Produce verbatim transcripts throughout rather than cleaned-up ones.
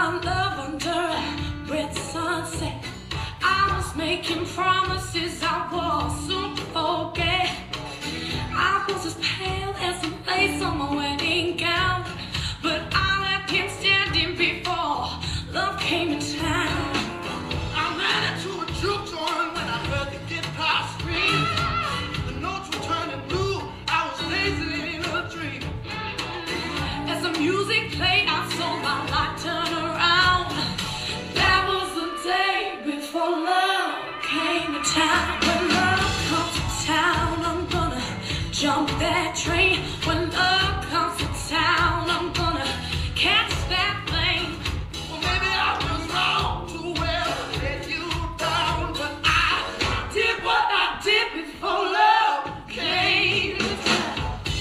our love under a red sunset. I was making promises I was soon to forget. I was as pale as the lace on my wedding gown, but I left him standing before love came in town. I ran into a juke joint when I heard the guitar scream. The notes were turning blue, I was lazing in a dream. As the music played, I saw my life turn around. That was the day before love came to town. When love comes to town, I'm gonna jump that train. When love comes to town, I'm gonna catch that plane. Well, maybe I was wrong to well let you down, but I Did what I did before love came to town.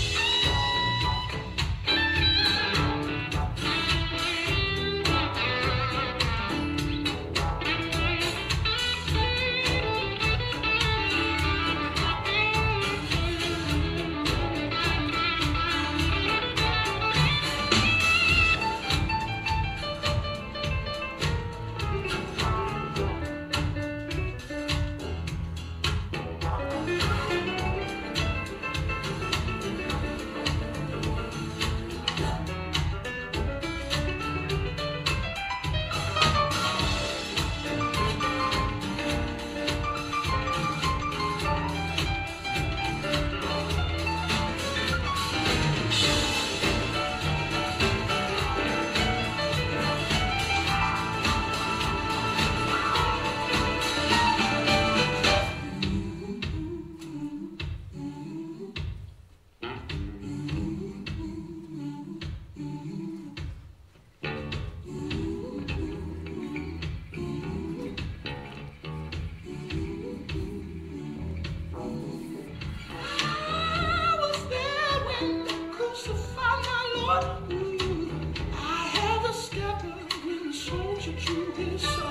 I was there when they crucified my Lord. Ooh, I had the scatter when the soldier drew his sword.